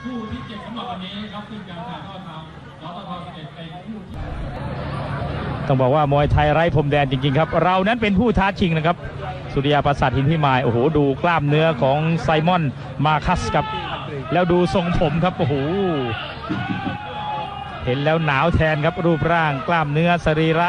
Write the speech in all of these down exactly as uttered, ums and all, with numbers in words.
คู่ที่เจ็ดสำหรับวันนี้ครับซึ่งการถ่ายทอดทางสตทสิบเอ็ดเป็นคู่ต้องบอกว่ามวยไทยไร้พรมแดนจริงๆครับเรานั้นเป็นผู้ท้าชิงนะครับสุริยาประสาทหินพิมายโอ้โหดูกล้ามเนื้อของไซมอนมาคัสครับแล้วดูทรงผมครับโอ้โหเห็นแล้วหนาวแทนครับรูปร่างกล้ามเนื้อสรีระ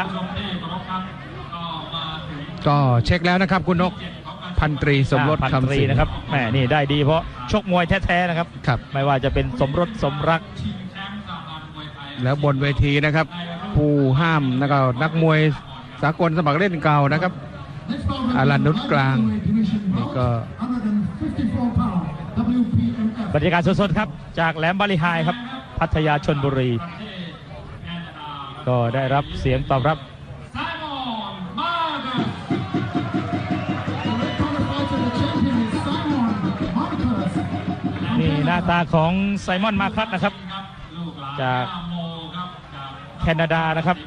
ก็เช็คแล้วนะครับคุณนกพันตรีสมรสคำศรีนะครับแหมนี่ได้ดีเพราะชกมวยแท้ๆนะครับครับไม่ว่าจะเป็นสมรสสมรักแล้วบนเวทีนะครับผู้ห้ามนะครับนักมวยสากลสมัครเล่นเก่านะครับอารันนุชกลางนี่ก็บรรยากาศสดๆครับจากแหลมบาลีไฮครับพัทยาชลบุรีก็ได้รับเสียงตอบรับนี่หน้าตาของไซมอนมาคัสนะครับจากแคนาดานะครับ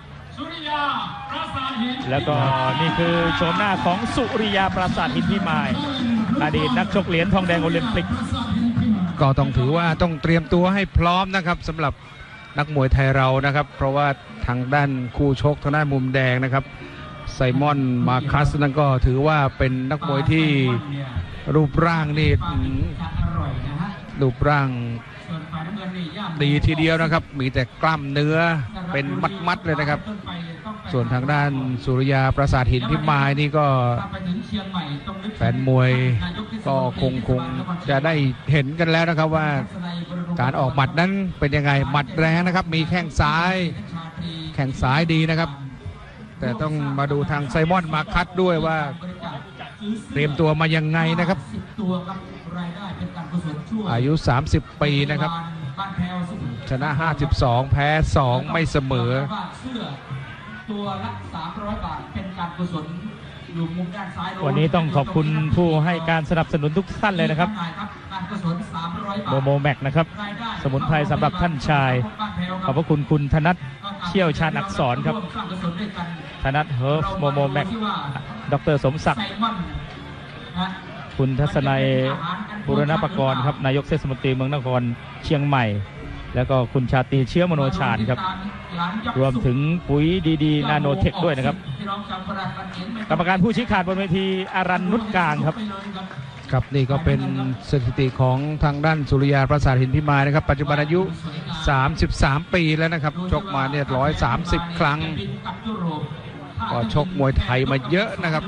แล้วก็นี่คือโฉมหน้าของสุริยาปราสาทหินพิมายอดีตนักชกเหรียญทองแดงโอลิมปิกก็ต้องถือว่าต้องเตรียมตัวให้พร้อมนะครับสำหรับนักมวยไทยเรานะครับเพราะว่าทางด้านคู่ชกทางด้านมุมแดงนะครับไซมอนมาคัสนั่นก็ถือว่าเป็นนักมวยที่รูปร่างนี่รูปร่างดีทีเดียวนะครับมีแต่กล้ามเนื้อเป็นมัดๆเลยนะครับส่วนทางด้านสุริยาปราสาทหินพิมายนี่ก็แฟนมวยก็คงคงจะได้เห็นกันแล้วนะครับว่าการออกหมัดนั้นเป็นยังไงหมัดแรงนะครับมีแข้งซ้ายแข้งซ้ายดีนะครับแต่ต้องมาดูทางไซมอนมาคัดด้วยว่าเตรียมตัวมายังไงนะครับอายุสามสิบปีนะครับชนะห้าสิบสองแพ้สองไม่เสมอตัวละสามร้อยบาทเป็นการกุศลอยู่มุมด้านซ้ายวันนี้ต้องขอบคุณผู้ให้การสนับสนุนทุกท่านเลยนะครับโมโมแม็กนะครับสมุนไพรสำหรับท่านชายขอบพระคุณคุณธนัทเชี่ยวชาญอักษรครับธนัทเฮิร์ฟโมโมแม็กดร.สมศักดิ์คุณทัศนัยบุรณปกรณ์ครับนายกเทศมนตรีเมืองนครเชียงใหม่แล้วก็คุณชาตรีเชื้อมโนชาญครับรวมถึงปุ๋ยดีๆนาโนเทคด้วยนะครับกรรมการผู้ชี้ขาดบนเวทีอารันนุชกลางครับครับนี่ก็เป็นสถิติของทางด้านสุริยาปราสาทหินพิมายนะครับปัจจุบันอายุสามสิบสามปีแล้วนะครับชกมาเนี่ยหนึ่งร้อยสามสิบครั้งก็ชกมวยไทยมาเยอะนะครับ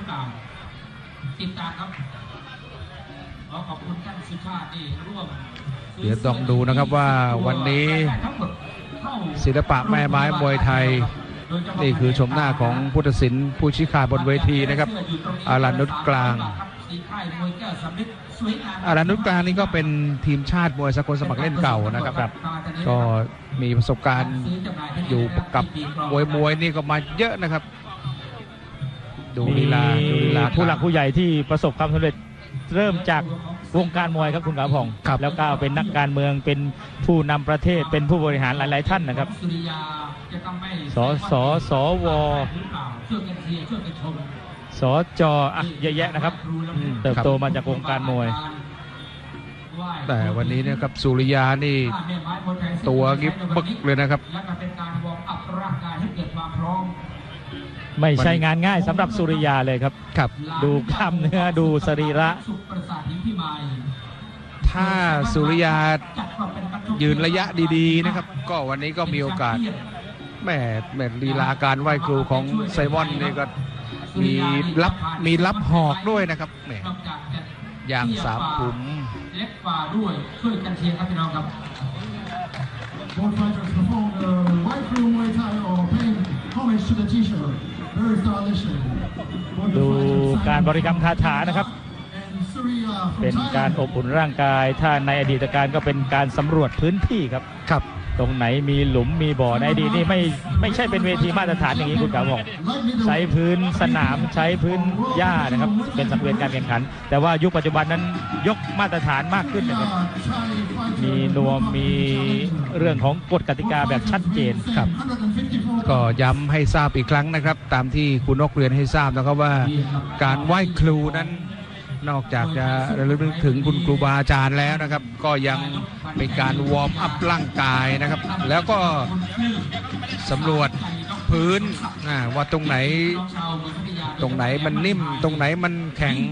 เดี๋ยวต้องดูนะครับว่าวันนี้ศิลปะแม่ไม้มวยไทยนี่คือชมหน้าของพุทธศิลป์ผู้ชี้ขาดบนเวทีนะครับอารันนุชกลางอารันนุชกลางนี่ก็เป็นทีมชาติมวยสากลสมัครเล่นเก่านะครับก็มีประสบการณ์อยู่กับมวยมวยนี่ก็มาเยอะนะครับดูลีลาดูลีลาผู้หลักผู้ใหญ่ที่ประสบความสำเร็จเริ่มจากวงการมวยครับคุณขาวผ่องแล้วก้าวเป็นนักการเมืองเป็นผู้นำประเทศเป็นผู้บริหารหลายๆท่านนะครับสสสวสจอ่ะเยอะแยะนะครับเติบโตมาจากวงการมวยแต่วันนี้เนี่ยครับสุริยานี่ตัวกิ๊บบึกเลยนะครับไม่ใช่งานง่ายสำหรับสุริยาเลยครับครับดูกล้ามเนื้อดูสรีระถ้าสุริยายืนระยะดีๆนะครับก็วันนี้ก็มีโอกาสแม่แม่ลีลาการไหว้ครูของไซมอนนี่ก็มีรับมีรับหอกด้วยนะครับแม่อย่างสามขุมเล็กกว่าด้วยช่วยกันเชียร์ครับพี่น้องครับดูการบริกรรมคาถานะครับเป็นการอบอุ่นร่างกายถ้าในอดีตการก็เป็นการสำรวจพื้นที่ครับครับตรงไหนมีหลุมมีบ่อในอดีตนี่ไม่ไม่ใช่เป็นเวทีมาตรฐานอย่างนี้คุณกาวบอกใช้พื้นสนามใช้พื้นหญ้านะครับเป็นสังเวียนการแข่งขันแต่ว่ายุคปัจจุบันนั้นยกมาตรฐานมากขึ้นนะครับมีนวมมีเรื่องของกฎกติกาแบบชัดเจนครับก็ย้ำให้ทราบอีกครั้งนะครับตามที่คุณนกเรียนให้ทราบนะครับว่าการไหว้ครูนั้นนอกจากจะระลึกถึงคุณครูบาอาจารย์แล้วนะครับก็ยังเป็นการวอร์มอัพร่างกายนะครับแล้วก็สำรวจพื้นว่าตรงไหนตรงไหนมันนิ่มตรงไหนมันแข็ง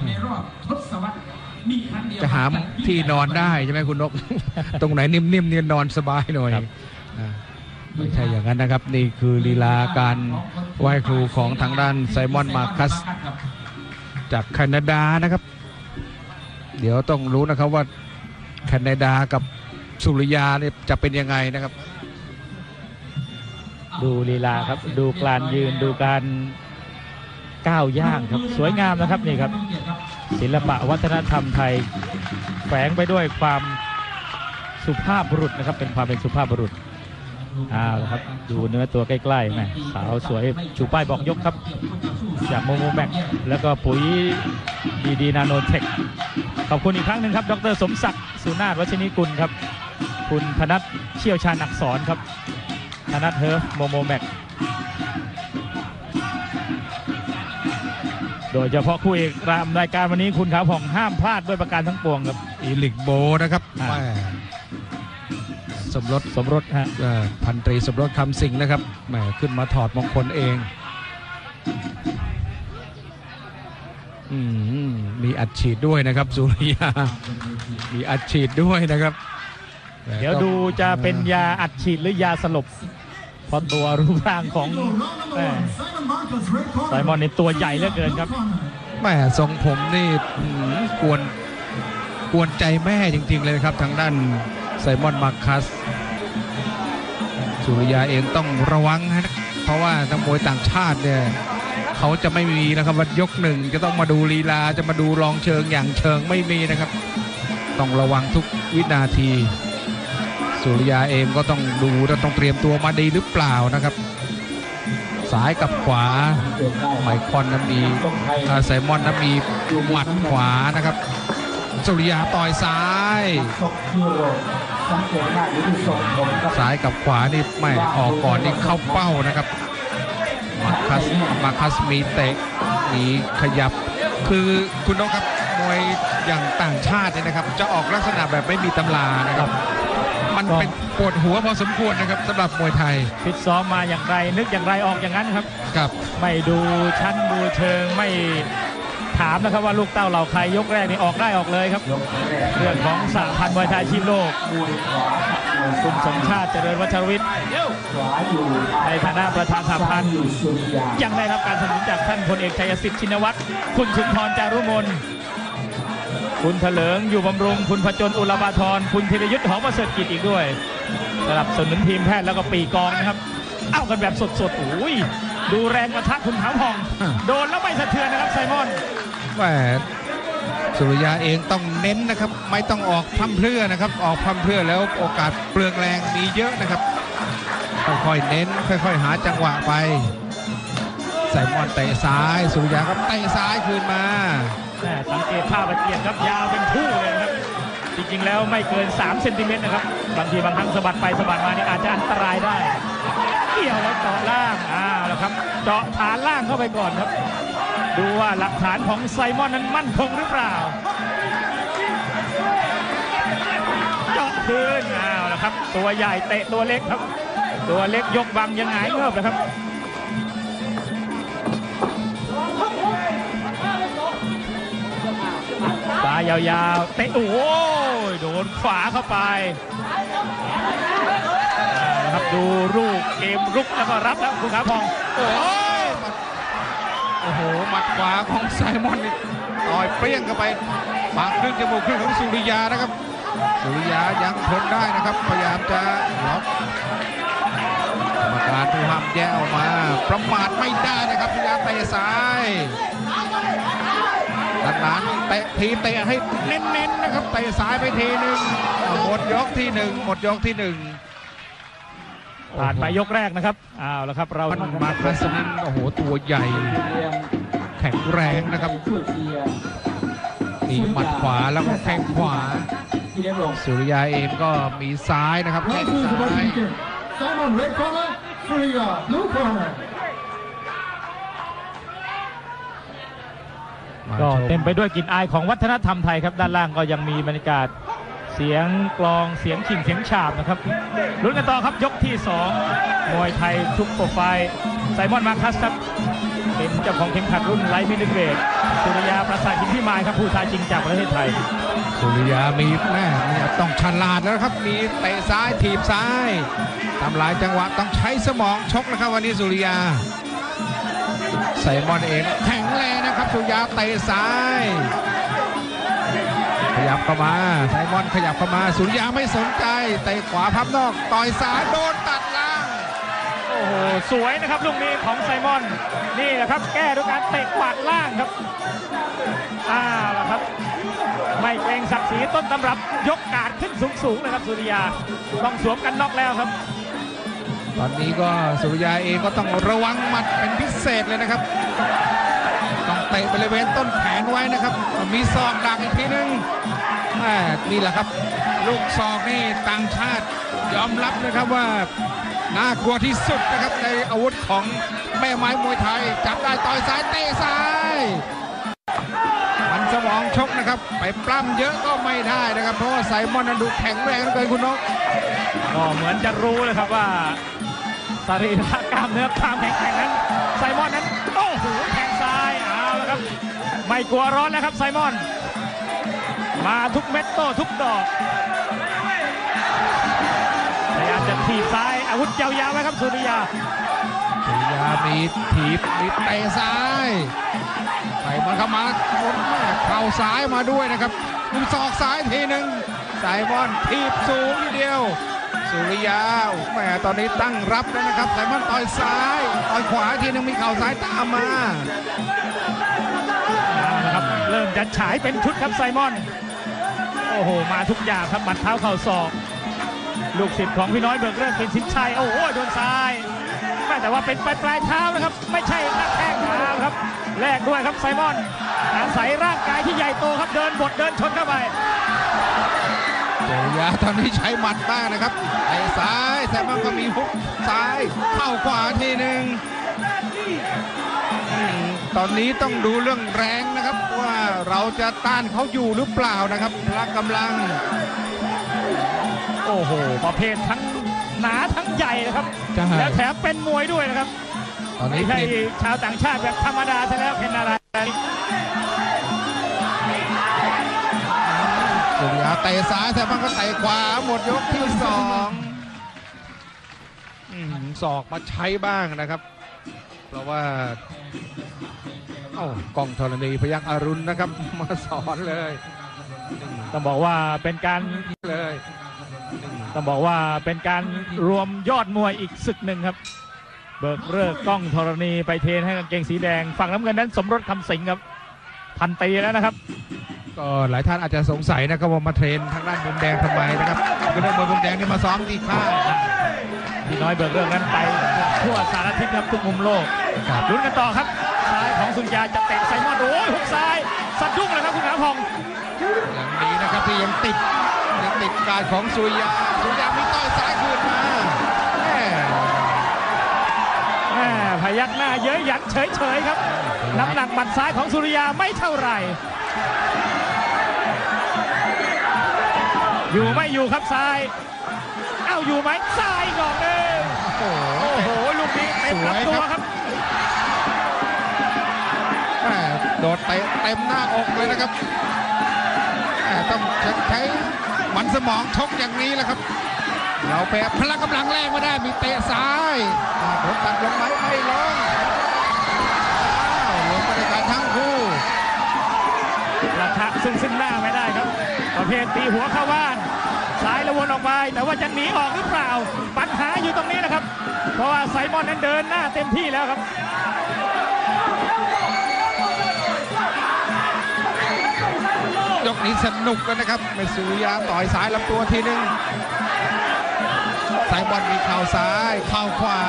จะหาที่นอนได้ใช่ไหมคุณนก ตรงไหนนิ่มๆเนี่ยนอนสบายหน่อยไม่ใช่อย่างนั้นนะครับนี่คือลีลาการไหว้ครูของทางด้านไซมอนมาคัสจากแคนาดานะครับเดี๋ยวต้องรู้นะครับว่าแคนาดากับสุริยาเนี่ยจะเป็นยังไงนะครับดูลีลาครับดูการยืนดูการก้าวย่างครับสวยงามนะครับนี่ครับศิลปะวัฒนธรรมไทยแฝงไปด้วยความสุภาพบุรุษนะครับเป็นความเป็นสุภาพบุรุษอ้าวครับดูเนื้อตัวใกล้ๆแม่สาวสวยชูป้ายบอกยกครับจากโมโมแม็กแล้วก็ปุ๋ยดีดีนาโนเทคขอบคุณอีกครั้งหนึ่งครับดรสมศักดิ์สุนาถวัชนิกุลครับคุณธนัทเชี่ยวชาญอักษรครับธนัทเฮิร์ฟโมโมแม็กโดยเฉพาะคู่เอกรายการวันนี้คุณขาวผ่องห้ามพลาดด้วยประการทั้งปวงครับอีลิกโบนะครับสมรสสมรสฮะพันตรีสมรสคำสิงห์นะครับแหมขึ้นมาถอดมงคลเองอืมมีอัดฉีดด้วยนะครับสุริยามีอัดฉีดด้วยนะครับเดี๋ยวดูจะเป็นยาอัดฉีดหรือยาสลบเพราะตัวรูปร่างของไซมอนในตัวใหญ่เหลือเกินครับแม่ทรงผมนี่กวนกวนใจแม่จริงๆเลยครับทางด้านไซมอนมาคัสสุริยาเองต้องระวังนะเพราะว่านักมวยต่างชาติเนี่ยเขาจะไม่มีนะครับว่ายกหนึ่งจะต้องมาดูลีลาจะมาดูลองเชิงอย่างเชิงไม่มีนะครับต้องระวังทุกวินาทีสุริยาเองก็ต้องดูและต้องเตรียมตัวมาดีหรือเปล่านะครับซ้ายกับขวาไมคอนนั้นมีไซมอนนั้นมีหมัดขวานะครับสุริยาต่อยซ้ายซ้ายกับขวานี่ไม่ออกก่อนนี่เข้าเป้านะครับมาคัสมาคัสมีเตะมีขยับคือคุณนกครับมวยอย่างต่างชาติเนี่ยนะครับจะออกลักษณะแบบไม่มีตำรานะครับมันเป็นปวดหัวพอสมควรนะครับสำหรับมวยไทยฟิตซ้อมมาอย่างไรนึกอย่างไรออกอย่างนั้นครับครับไม่ดูชั้นดูเชิงไม่ถามนะครับว่าลูกเต้าเหล่าใครยกแรกนี่ออกได้ออกเลยครับเรื่องของสหพันธ์มวยไทยอาชีพโลกคุณสมชาติเจริญวัชรวิทย์ในฐานะประธานสหพันธ์ยังได้รับการสนับสนุนจากท่านพลเอกชัยสิทธิ์ชินวัตรคุณสุนทรจารุมนคุณเถลิงอยู่บำรุงคุณพจนอุลบาธรคุณธีรยุทธ์หอมประเสริฐกิจอีกด้วยสนับสนุนทีมแพทย์แล้วก็ปีกองนะครับเอากันแบบสดๆโอ้ยดูแรงกระทะคุณขาวผ่องโดนแล้วไม่สะเทือนนะครับไซมอนแหมสุริยาเองต้องเน้นนะครับไม่ต้องออกพร่ำเพรื่อนะครับออกพร่ำเพรื่อแล้วโอกาสเปลืองแรงมีเยอะนะครับค่อยๆเน้นค่อยๆหาจังหวะไปไซมอนเตะซ้ายสุริยาก็เตะซ้ายคืนมาสังเกตภาพตะเกียบครับยาวเป็นคู่เลยนะครับจริงๆแล้วไม่เกินสามเซนติเมตรนะครับบางทีบางครั้งสะบัดไปสะบัดมานี่อาจจะอันตรายได้เกี่ยวแล้วเจาะล่างอ่าแล้วครับเจาะฐานล่างเข้าไปก่อนครับดูว่าหลักฐานของไซมอนนั้นมั่นคงหรือเปล่าเจาะคืนอ้าวแล้วครับตัวใหญ่เตะตัวเล็กครับตัวเล็กยกบังยังไงเงือบนะครับตายาวๆเตะโอ้ยโดนขวาเข้าไปนะครับดูรูปเกมรุกแล้วก็รับแล้วคุณขาพองโอ้ยโอ้โหหมัดขวาของไซมอนนี่ต่อยเปรี้ยงเข้าไปปากครึ่งจมูกครึ่งของสุริยานะครับสุริยายังทนได้นะครับพยายามจะล็อกกรรมการผู้ห้ามแยกออกมาประมาทไม่ได้นะครับพยายามเตะซ้ายดังนั้นเตะทีเตะให้เน้นๆนะครับเตะซ้ายไปทีหนึ่งหมดยกที่หนึ่งหมดยกที่หนึ่งผ่านไปยกแรกนะครับอ้าวแล้วครับเรามาคัสนินโอ้โหตัวใหญ่แข็งแรงนะครับนี่หมัดขวาแล้วก็แข้งขวาสุริยาเองก็มีซ้ายนะครับแข้งซ้ายก็เต็มไปด้วยกลิ่นอายของวัฒนธรรมไทยครับด้านล่างก็ยังมีบรรยากาศเสียงกลองเสียงขิงเสียงฉาบนะครับลุ้นกันต่อครับยกที่สองมวยไทยทุกโปรไฟล์ไซมอนมาคัสครับเป็นเจ้าของเข็มขัดรุ่นไลท์มิดเวทสุริยาประสาทหินพิมายครับผู้ท้าชิงจากประเทศไทยสุริยามีแม่ต้องฉลาดแล้วครับมีเตะซ้ายถีบซ้ายทำลายจังหวะต้องใช้สมองชกนะครับวันนี้สุริยาไซมอนเองแข็งแรงนะครับสุริยาเตะซ้ายขยับเข้ามาไซมอนขยับเข้ามาสุริยาไม่สนใจเตะขวาพับนอกต่อยซ้ายโดนตัดล่างโอ้โหสวยนะครับลูกนี้ของไซมอนนี่แหละครับแก้ด้วยการเตะขวาดล่างครับอ้าวล่ะครับไม่เกรงศักดิ์ศรีต้นตำรับยกการขึ้นสูงๆเลยครับสุริยาต้องสวมกันน็อกแล้วครับตอนนี้ก็สุริยาเองก็ต้องระวังหมัดเป็นพิเศษเลยนะครับต้องเตะบริเวณต้นแขนไว้นะครับมีศอกดักอีกทีนึงนี่แหละครับลูกศอกนี่ต่างชาติยอมรับนะครับว่าน่ากลัวที่สุดนะครับในอาวุธของแม่ไม้มวยไทยจับได้ต่อยซ้ายเตะซ้ายมันสมองชกนะครับไปปล้ำเยอะก็ไม่ได้นะครับเพราะว่าไซมอนนั้นดูแข็งแรงเกินคุณนกก็เหมือนจะรู้เลยครับว่าสรีระกล้ามเนื้อความแข็งแกร่งนั้นไซมอนนั้นโอ้โหแทงซ้ายเอาละครับไม่กลัวร้อนแล้วครับไซมอนมาทุกเม็ดโต้ทุกดอกพยายามจะถีบซ้ายอาวุธยาวๆไว้ครับสุริยาสุริยามีถีบมีเตะซ้ายไซมอนเข้ามาคนแม่เข่าซ้ายมาด้วยนะครับมีศอกซ้ายทีหนึ่งไซมอนถีบสูงทีเดียวสุริยาแหมตอนนี้ตั้งรับแล้วนะครับไซมอนต่อยซ้ายต่อยขวาทีนึงมีเข่าซ้ายตามมานะครับเริ่มจะฉายเป็นชุดครับไซมอนโอ้โหมาทุกอย่างครับหมัดเท้าเข่าศอกลูกศิษย์ของพี่น้อยเบิกเริ่มเป็นสินชัยโอ้โหโดนซ้ายแต่ว่าเป็นปลายปลายเท้านะครับไม่ใช่หน้าแข้งเท้าครับแลกด้วยครับไซมอนอาศัยร่างกายที่ใหญ่โตครับเดินบดเดินชนเข้าไปสุริยาตอนนี้ใช้หมัดบ้างนะครับไอ้ซ้ายไซมอนก็มีฮุกซ้ายเข้าขวาทีหนึ่งตอนนี้ต้องดูเรื่องแรงนะครับว่าเราจะต้านเขาอยู่หรือเปล่านะครับพละกำลังโอ้โหประเภททั้งหนาทั้งใหญ่นะครับแล้วแถมเป็นมวยด้วยนะครับตอนนี้ใช่ชาวต่างชาติแบบธรรมดาซะแล้วเป็นอะไรสุริยาเตะซ้ายแต่มันก็เตะขวาหมดยกที่สองศอกมาใช้บ้างนะครับเพราะว่าโอ้กองธรณีพยัคฆ์อรุณนะครับมาสอนเลยต้องบอกว่าเป็นการเลยต้องบอกว่าเป็นการรวมยอดมวยอีกศึกหนึ่งครับเบิกเลิกกล้องธรณีไปเทรนให้กางเกงสีแดงฝั่งน้ำเงินนั้นสมรสคำสิงครับพันตีแล้วนะครับก็หลายท่านอาจจะสงสัยนะครับว่ามาเทรนทางด้านมุมแดงทำไมนะครับคือนักมวยมุมแดงนี่มาซ้อมที่ค่ายพี่น้อยเบิกเลิกนั้นไปทั่วสารทิศครับทุกมุมโลกลุ้นกันต่อครับซ้ายของสุริยาจะเตะไซมอนโอ้ยหุกซ้ายสะดุ้งเลยครับคุณขาพองอย่างนี้นะครับที่ยังติดยังติดการของสุริยาสุริยามีต่อยซ้ายคืนมาแหมพยักหน้าเย้ยหยันเฉยๆครับน้ำหนักหมัดซ้ายของสุริยาไม่เท่าไหร่อยู่ไม่อยู่ครับซ้ายเอ้าอยู่ไหมซ้ายก่อนเลยโอ้โหลูกนี้เต็มลำตัวครับโดดเตะเต็มหน้าอกเลยนะครับต้องใช้มันสมองชกอย่างนี้แหละครับเราแพ้พละกำลังแรงไม่ได้มีเตะซ้ายโดนตัดลงไหมไม่ลงลงไปด้วยกันทั้งคู่ราคาซึ่งซึ่งหน้าไม่ได้ครับประเภทตีหัวเข้าบ้านซ้ายแล้ววนออกไปแต่ว่าจะหนีออกหรือเปล่าปัญหาอยู่ตรงนี้นะครับเพราะว่าไซมอนนั้นเดินหน้าเต็มที่แล้วครับยกนี้สนุกกันนะครับเมสุริยาต่อยซ้ายลำตัวทีนึงไซมอนมีเข่าซ้ายเข่าขวา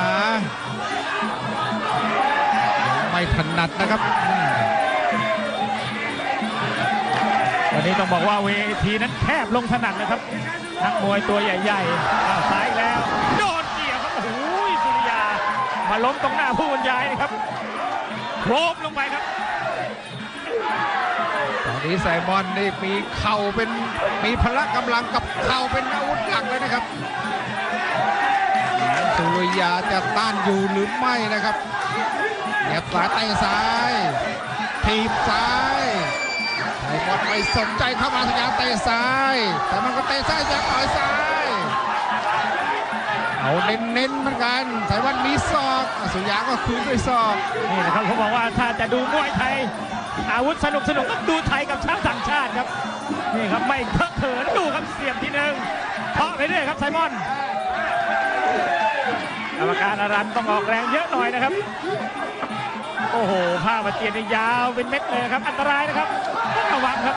ไม่ถนัดนะครับวันนี้ต้องบอกว่าเวทีนั้นแคบลงถนัดเลยครับนักมวยตัวใหญ่ๆซ้ายแล้วโดนเกี่ยวครับโอ้โหสุริยามาล้มตรงหน้าผู้บรรยายนะครับโครบลงไปครับอนนี้ไซมอนนี่มีเข่าเป็นมีพละกำลังกับเข่าเป็นอาวุธหลักเลยนะครับสุริยาจะต้านอยู่หรือไม่นะครับเหยียบซ้ายเตะซ้ายทีบซ้ายไซมอนไม่สนใจเข้ามาสุริยาเตะซ้ายแต่มันก็เตะซ้ายจะต่อยซ้ายเอาเน้นๆเหมือนกันไซมอนมีศอกสุริยาก็คืนด้วยศอกนี่นะครับเขาบอกว่าถ้าจะดูมวยไทยอาวุธสนุกสนุกต้องดูไทยกับช้างต่างชาติครับนี่ครับไม่เคอะเขินดูครับเสียบทีหนึ่งเคาะไปเรื่อยครับไซมอนกรรมการอารันต้องออกแรงเยอะหน่อยนะครับโอ้โหผ้ามาเตียนยาวเป็นเม็ดเลยครับอันตรายนะครับต้องระวังครับ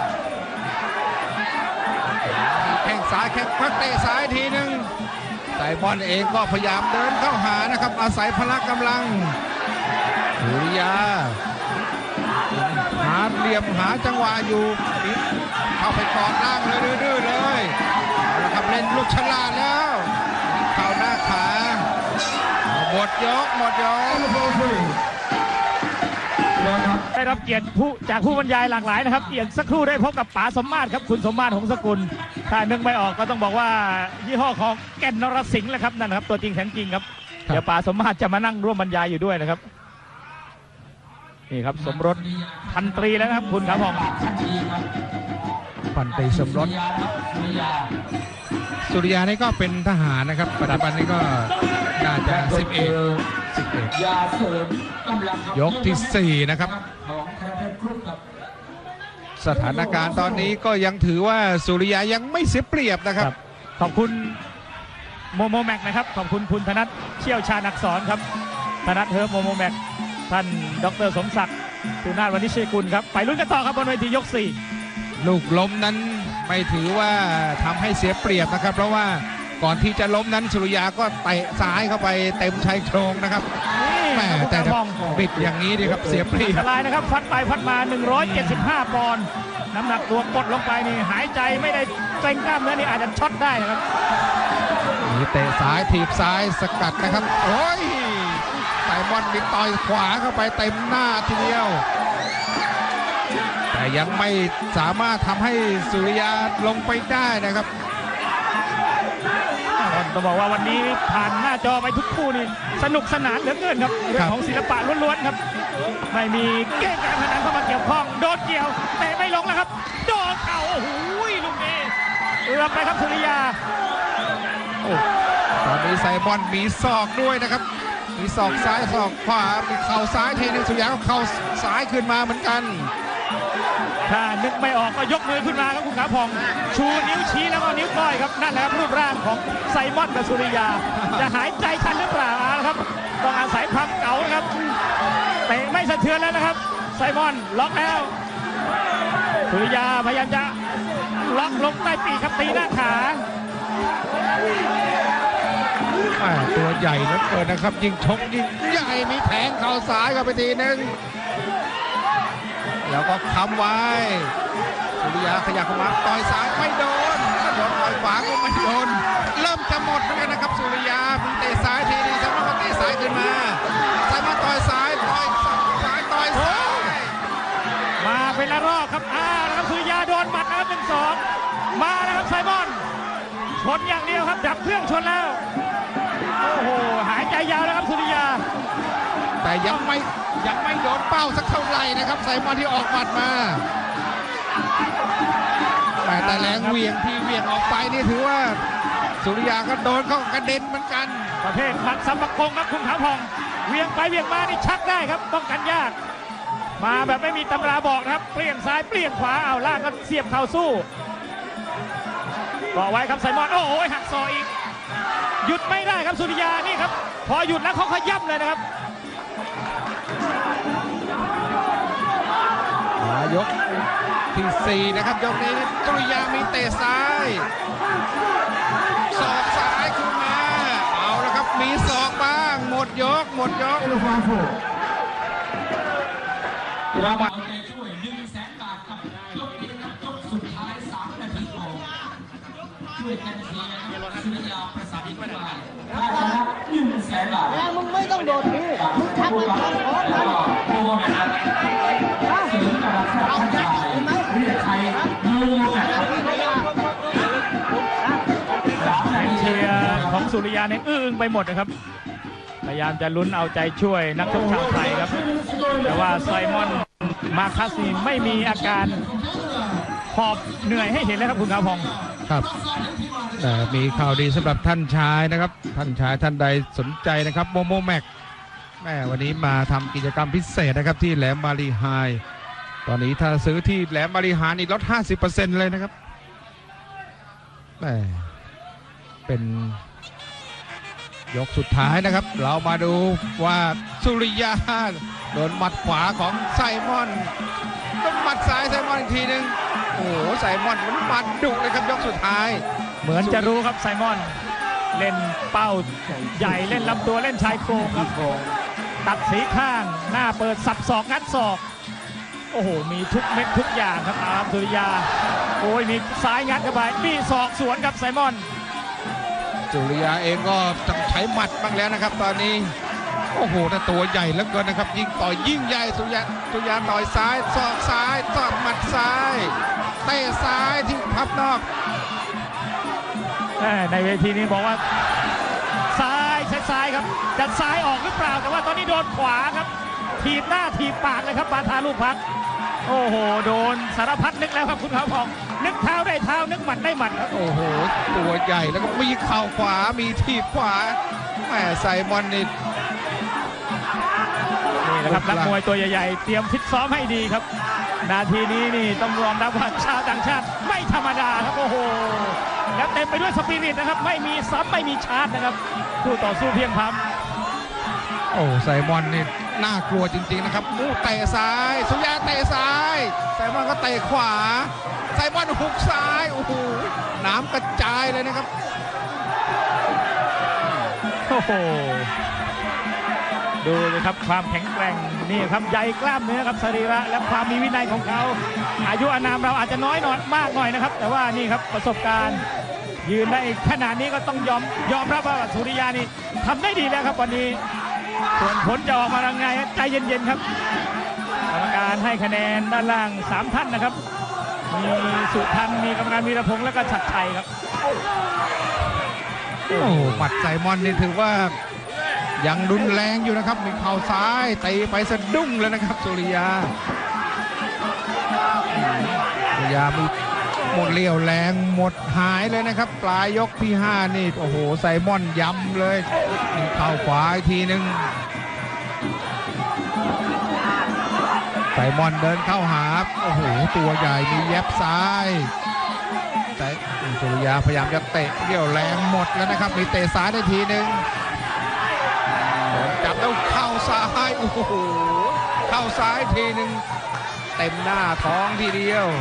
แข้งซ้ายแข้งควักเตะซ้ายทีหนึ่งไซมอนเองก็พยายามเดินเข้าหานะครับอาศัยพละกำลังสุริยาหาเหลี่ยมหาจังหวะอยู่เข้าไปกอดล่างเลยดื้อๆเลยเอาละครับเล่นลูกฉลาดแล้วเข้าหน้าขาหมดยกหมดยกได้รับเกียรติผู้จากผู้บรรยายหลากหลายนะครับเอียงสักครู่ได้พบกับป๋าสมมาตรครับคุณสมมาตรหงสกุลถ้านึกไม่ออกก็ต้องบอกว่ายี่ห้อของแก่นนรสิงห์แหละครับนั่นนะครับตัวจริงแข็งจริงครับเดี๋ยวป๋าสมมาตรจะมานั่งร่วมบรรยายอยู่ด้วยนะครับนี่ครับสมรสพันตรีแล้วนะครับคุณครับผมพันตรีสมรสสุริยานี่ก็เป็นทหารนะครับปัจจุบันนี้ก็น่าจะสิบเอกสิบเอกยกที่สี่นะครับสถานการณ์ตอนนี้ก็ยังถือว่าสุริยายังไม่เสียเปรียบนะครับขอบคุณโมโมแม็กนะครับขอบคุณคุณธนัทเชี่ยวชาญอักษรครับธนัทเฮิร์บโมโมแม็กท่านดร.สมศักดิ์สุนาถวณิชยกุลครับไปลุ้นกันต่อครับบนเวทียกสี่ลูกล้มนั้นไม่ถือว่าทำให้เสียเปรียบนะครับเพราะว่าก่อนที่จะล้มนั้นสุริยาก็เตะซ้ายเข้าไปเต็มชายโครงนะครับแม่แต่ปิดอย่างนี้ดีครับเสียเปรียบลายนะครับพัดไปพัดมาหนึ่งร้อยเจ็ดสิบห้าปอนด์น้ำหนักตัวกดลงไปนี่หายใจไม่ได้เกร็งกล้ามเนื้อนี่อาจจะช็อตได้นะครับนี่เตะซ้ายถีบซ้ายสกัดนะครับโอ้ยไซมอนมีต่อยขวาเข้าไปเต็มหน้าทีเดียวแต่ยังไม่สามารถทำให้สุริยาลงไปได้นะครับต้องบอกว่าวันนี้ผ่านหน้าจอไปทุกคู่นี่สนุกสนานเหลือเกินครับเรื่องของศิลปะล้วนๆครับไม่มีเกมการพนันเข้ามาเกี่ยวข้องโดนเกี่ยวแต่ไม่ลงแล้วครับโดนเข่าโอ้โหลูกนี้เอือบไปครับสุริยาตอนนี้ไซมอนมีศอกด้วยนะครับมีศอกซ้ายศอกขวามีเข่าซ้ายทีนึงสุริยาก็เข่าซ้ายขึ้นมาเหมือนกันถ้านึกไม่ออกก็ยกมือขึ้นมาครับคุณขาพองชูนิ้วชี้แล้วก็นิ้วก้อยครับนั่นแหละครับรูปร่างของไซมอนกับสุริยาจะหายใจทันหรือเปล่าครับต้องอาศัยความเก๋าครับเตะไม่สะเทือนแล้วนะครับไซมอนล็อกแล้วสุริยาพยายามจะล็อกลงใต้ปีกครับตีหน้าขาตัวใหญ่เหลือเกินนะครับยิงชกยิงใหญ่มีแทงเข่าซ้ายเข้าไปทีนึงแล้วก็ค้ำไว้สุริยาขยับเข้ามาต่อยซ้ายไม่โดนโดนต่อยขวาก็ไม่โดนเริ่มจะหมดเหมือนกันนะครับสุริยามีเตะซ้ายทีนี้ไซมอนก็เตะซ้ายขึ้นมาไซมอนต่อยซ้ายต่อยซ้ายต่อยซ้ายมาเป็นละรอบครับอ้าวนะครับสุริยาโดนหมัดนะครับหนึ่งสองมาแล้วครับไซมอนชนอย่างเดียวครับดับเครื่องชนแล้วโอ้โหหายใจยาวแล้วครับสุริยาแต่ยังไม่ยังไม่โดนเป้าสักเท่าไหร่นะครับไซมอนที่ออกหมัดมาแต่แต่แรงเหวี่ยงที่เหวี่ยงออกไปนี่ถือว่าสุริยาก็โดนเข้ากระเด็นเหมือนกันประเภทหมัดสัมปกงครับคุณขาพองเหวี่ยงไปเหวี่ยงมานี่ชักได้ครับป้องกันยากมาแบบไม่มีตำราบอกนะครับเปลี่ยนซ้ายเปลี่ยนขวาเอาล่างก็เสียบเข่าสู้เกาะไว้ครับไซมอนโอ้โหหักศอกอีกหยุดไม่ได้ครับสุริยานี่ครับพอหยุดแล้วเขาขย้ำเลยนะครับยกที่สี่นะครับยกนี้สุริยามีเตะซ้ายศอกซ้ายขึ้นมาเอาละครับมีศอกบ้างหมดยกหมดยกเราเอาใจช่วยหนึ่งแสนบาทกับยกนี้นะครับยกสุดท้ายสามนาทีของช่วยกันเชียร์สุริยาประสาทอินทร์ถ้าชนะหนึ่งแสนบาทแล้วมึงไม่ต้องโดนกูมึงทำมันทำขอมันโอ้โหนะครับเสริมกำลังใจเรียกใครงูแบบแรงเชียร์ของสุริยาเนี่ยอึ้งไปหมดนะครับพยายามจะลุ้นเอาใจช่วยนักชกชาวไทยครับแต่ว่าไซมอนมาคัสนี่ไม่มีอาการหอบเหนื่อยให้เห็นเลยครับคุณขาวพองครับแต่มีข่าวดีสำหรับท่านชายนะครับท่านชายท่านใดสนใจนะครับโมโมแม็กแม่วันนี้มาทำกิจกรรมพิเศษนะครับที่แหลมมารีไฮตอนนี้ถ้าซื้อที่แหลมมารีไฮนี่ลด ห้าสิบเปอร์เซ็นต์ เลยนะครับแม่เป็นยกสุดท้ายนะครับเรามาดูว่าสุริยาโดนหมัดขวาของไซมอนโดนหมัดซ้ายไซมอนอีกทีนึงโอ้โหไซมอนมันหมัดดุเลยครับยกสุดท้ายเหมือนจะรู้ครับไซมอนเล่นเป้าใหญ่เล่นลำตัวเล่นชายโครงครับตัดสีข้างหน้าเปิดสับศอกงัดศอกโอ้โหมีทุกเม็ดทุกอย่างครับอาร์มสุริยาโอ้ยมีซ้ายงัดเข้าไปมีศอกสวนกับไซมอนสุริยาเองก็ต้องใช้หมัดบ้างแล้วนะครับตอนนี้โอ้โหแต่ตัวใหญ่เหลือเกินนะครับยิ่งต่อยยิ่งใหญ่สุริยาสุริยาต่อยซ้ายศอกซ้ายศอกหมัดซ้ายเตะซ้ายที่พับนอกในเวทีนี้บอกว่าซ้ายใช้ซ้ายครับจะซ้ายออกหรือเปล่าแต่ว่าตอนนี้โดนขวาครับถีบหน้าถีบปากเลยครับบาทาลูกพักโอ้โหโดนสารพัดนึกแล้วครับคุณขาวพองนึกเท้าได้เท้านึกหมัดได้หมัดครับโอ้โหตัวใหญ่แล้วก็มีเข่าขวามีถีบขวาแหมไซมอนนี่นี่แหละครับนักมวยตัวใหญ่ๆเตรียมฟิตซ้อมให้ดีครับนาทีนี้นี่ต้องยอมรับว่าชาวต่างชาติไม่ธรรมดาครับโอ้โหแล้วเต็มไปด้วยสปิริตนะครับไม่มีซ้ำไม่มีชาร์จนะครับคู่ต่อสู้เพียงพร้ำโอ้ไซมอนนี่น่ากลัวจริงๆนะครับมูเตะซ้ายสุริยาเตะซ้ายไซมอนก็เตะขวาไซมอนหุกซ้ายโอ้โหน้ำกระจายเลยนะครับโอ้โหดูเลยครับความแข็งแกร่งนี่ครับใหญ่กล้ามเนื้อครับสรีระและความมีวินัยของเขาอายุอานามเราอาจจะน้อยหน่อยมากหน่อยนะครับแต่ว่านี่ครับประสบการณ์ยืนได้ขนาดนี้ก็ต้องยอมยอมรับว่าสุริยานี่ทำได้ดีแล้วครับวันนี้ส่วนผลจะออกมายังไงใจเย็นๆครับกรรมการให้คะแนนด้านล่างสามท่านนะครับมีสุทันมีกรรมการวีรพงษ์และก็ชัดชัยครับโอ้หมัดไซมอนนี่ถือว่ายังรุนแรงอยู่นะครับมีเข่าซ้ายตีไปสะดุ้งเลยนะครับสุริยาสุริยามีหมดเลี้ยวแรงหมดหายเลยนะครับปลายยกที่ห้านี่โอ้โหไซมอนย้ำเลยมีเข่าขวาอีกทีนึงไซมอนเดินเข้าหาโอ้โหตัวใหญ่มีแยบซ้ายแต่สุริยาพยายามจะเตะเลี้ยวแรงหมดแล้วนะครับมีเตะซ้ายได้ทีนึงจับแล้วเข้าซ้ายโอ้โหเข้าซ้ายทีนึงเต็มหน้าท้องทีเดียว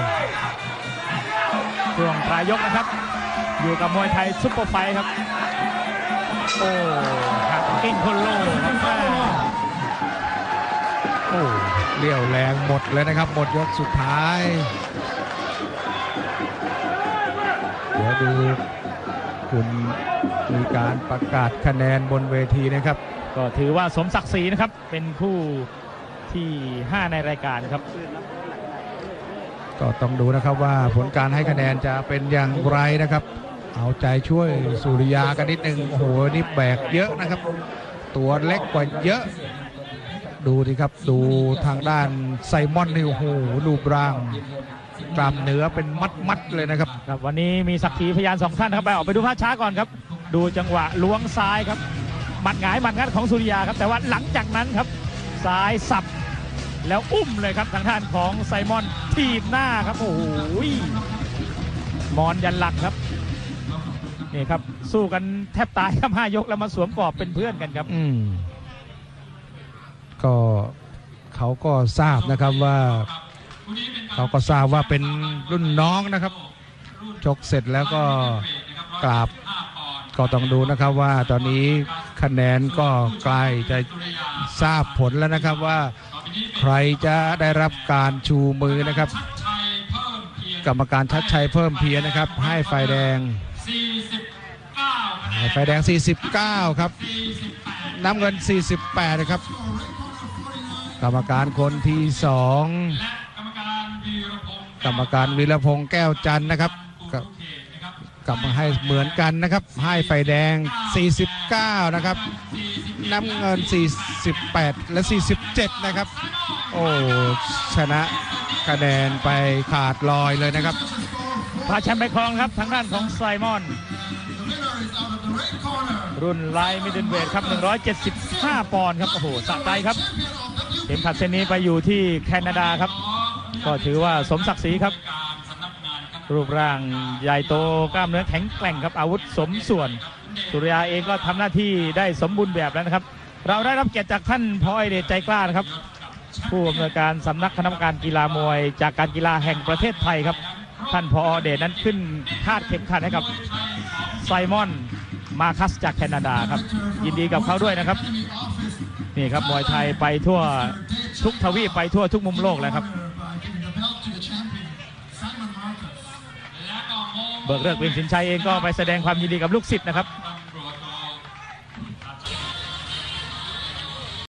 ช่วงปลายยกนะครับอยู่กับมวยไทยซุปเปอร์ไฟท์ครับโอ้ครับกิ้งโคโลครับโอ้เลี้ยวแรงหมดเลยนะครับหมดยกสุดท้ายเดี๋ยวดูคุณมีการประกาศคะแนนบนเวทีนะครับก็ถือว่าสมศักดิ์ศรีนะครับเป็นคู่ที่ห้าในรายการครับก็ต้องดูนะครับว่าผลการให้คะแนนจะเป็นอย่างไรนะครับเอาใจช่วยสุริยากันนิดนึงโอ้โหนี่แบกเยอะนะครับตัวเล็กกว่าเยอะดูดิครับดูทางด้านไซมอนนี่โอ้โหรูปร่างกล้ามเนื้อเป็นมัดๆเลยนะครับครับวันนี้มีสักขีพยานสองท่านครับไปออกไปดูภาพช้าก่อนครับดูจังหวะล้วงซ้ายครับหมัดหงายหมัดงัดของสุริยาครับแต่ว่าหลังจากนั้นครับซ้ายสับแล้วอุ้มเลยครับทางด้านของไซมอนทีบหน้าครับโอ้โหมอนยันหลักครับนี่ครับสู้กันแทบตายครับห้ายกแล้วมาสวมกรอบเป็นเพื่อนกันครับอืมก็เขาก็ทราบนะครับว่าเขาก็ทราบว่าเป็นรุ่นน้องนะครับชกเสร็จแล้วก็กราบก็ต้องดูนะครับว่าตอนนี้คะแนนก็ใกล้จะทราบผลแล้วนะครับว่าใครจะได้รับการชูมือนะครับกรรมการชัดชัยเพิ่มเพียรนะครับให้ฝ่ายแดงให้ฝ่ายแดงสี่สิบเก้าครับน้ำเงินสี่สิบแปดนะครับกรรมการคนที่สองกรรมการวีรพงษ์แก้วจันทร์นะครับกลับมาให้เหมือนกันนะครับให้ไฟแดงสี่สิบเก้านะครับน้ำเงินสี่สิบแปดและสี่สิบเจ็ดนะครับโอ้ชนะคะแนนไปขาดลอยเลยนะครับพาแชมป์ไปครองครับทางด้านของไซมอนรุ่นไลท์มิดเดิลเวทครับหนึ่งร้อยเจ็ดสิบห้าปอนด์ครับโอ้โหสะใจครับเข็มขัดเส้นนี้ไปอยู่ที่แคนาดาครับก็ถือว่าสมศักดิ์ศรีครับรูปร่างใหญ่โตกล้ามเนื้อแข็งแกร่งครับอาวุธสมส่วนสุริยาเองก็ทำหน้าที่ได้สมบูรณ์แบบแล้วนะครับเราได้รับเกียรติจากท่านพอเดชใจกล้านะครับผู้อำนวยการสำนักคณะกรรมการกีฬามวยจากการกีฬาแห่งประเทศไทยครับท่านพอเดชนั้นขึ้นคาดเข็มขัดให้กับไซมอนมาคัสจากแคนาดาครับยินดีกับเขาด้วยนะครับนี่ครับมวยไทยไปทั่วทุกทวีปไปทั่วทุกมุมโลกแล้วครับเบิกเลิกเป็นสินชัยเองก็ไปแสดงความยินดีกับลูกศิษย์นะครับ